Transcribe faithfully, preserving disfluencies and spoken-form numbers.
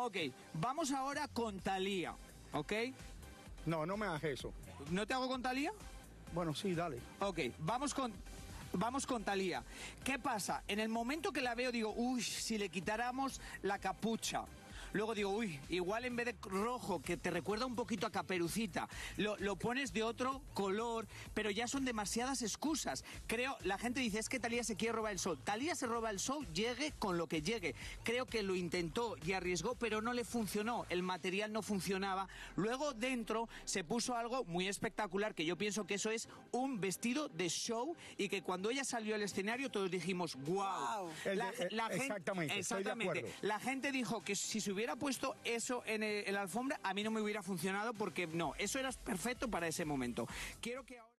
Ok, vamos ahora con Thalía, ¿ok? No, no me hagas eso. ¿No te hago con Thalía? Bueno, sí, dale. Ok, vamos con... Vamos con Thalía. ¿Qué pasa? En el momento que la veo digo, uy, si le quitáramos la capucha. Luego digo, uy, igual en vez de rojo, que te recuerda un poquito a Caperucita, lo, lo pones de otro color, pero ya son demasiadas excusas. Creo, la gente dice, es que Thalía se quiere robar el show. Thalía se roba el show, llegue con lo que llegue. Creo que lo intentó y arriesgó, pero no le funcionó. El material no funcionaba. Luego dentro se puso algo muy espectacular, que yo pienso que eso es un vestido de show y que cuando ella salió al escenario todos dijimos, wow. El La, de- la eh, gen- exactamente, estoy de exactamente. acuerdo. La gente dijo que si se hubiera puesto eso en, el- en la alfombra, a mí no me hubiera funcionado porque no, eso era perfecto para ese momento. Quiero que ahora...